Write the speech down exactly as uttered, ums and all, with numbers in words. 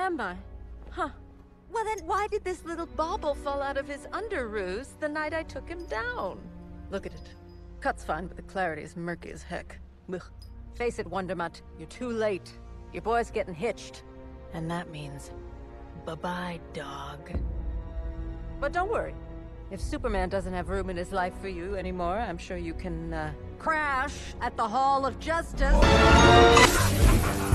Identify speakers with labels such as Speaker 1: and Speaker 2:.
Speaker 1: am I? Huh. Well then, why did this little bauble fall out of his underoos the night I took him down? Look at it. Cut's fine, but the clarity is murky as heck. Ugh. Face it, Wondermutt. You're too late. Your boy's getting hitched. And that means... bye-bye, dog. But don't worry. If Superman doesn't have room in his life for you anymore, I'm sure you can, uh, crash at the Hall of Justice.